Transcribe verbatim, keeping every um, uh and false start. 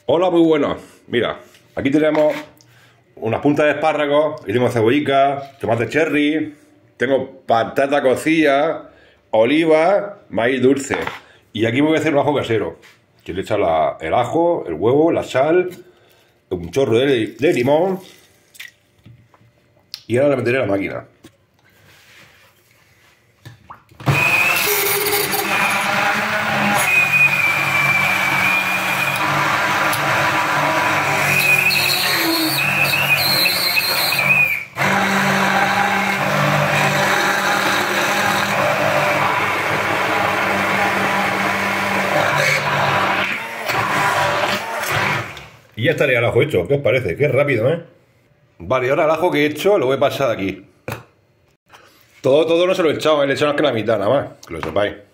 Hola, muy buenas. Mira, aquí tenemos unas puntas de espárragos, y tengo cebollica, tomate cherry, tengo patata cocida, oliva, maíz dulce. Y aquí me voy a hacer un ajo casero. Que le echa la, el ajo, el huevo, la sal, un chorro de, de limón. Y ahora la meteré a la máquina. Y ya estaría el ajo hecho. ¿Qué os parece? Qué rápido, ¿eh? Vale, ahora el ajo que he hecho lo voy a pasar aquí. Todo, todo no se lo he echado, le he echado más que la mitad, nada más, que lo sepáis.